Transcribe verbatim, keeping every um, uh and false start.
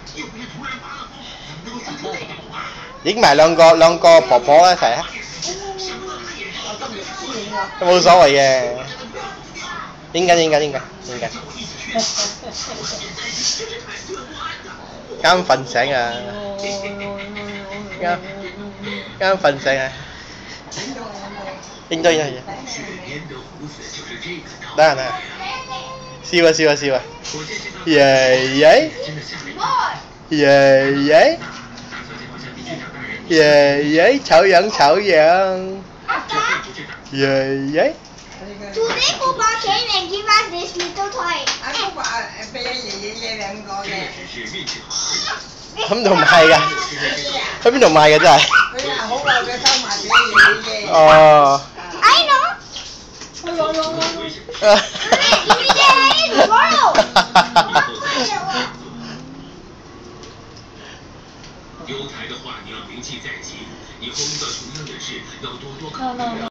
影埋兩個兩個婆婆一齊啊！冇所謂嘅，影緊影緊影緊影緊。啱瞓醒啊！啱啱瞓醒啊！影咗影咗影咗。得啊得啊！笑啊笑啊笑啊！耶耶耶耶耶耶，醜樣醜樣。耶耶。 Today Papa came and give us this little toy. 阿叔話誒俾爺爺爺兩個嘅。 咁度賣㗎？喺邊度賣㗎真係？ 佢話好耐佢收埋俾爺爺嘅。 哦。 I know. Give me that tomorrow. 有台的话你要铭记在心，以后遇到同样的事要多多考虑。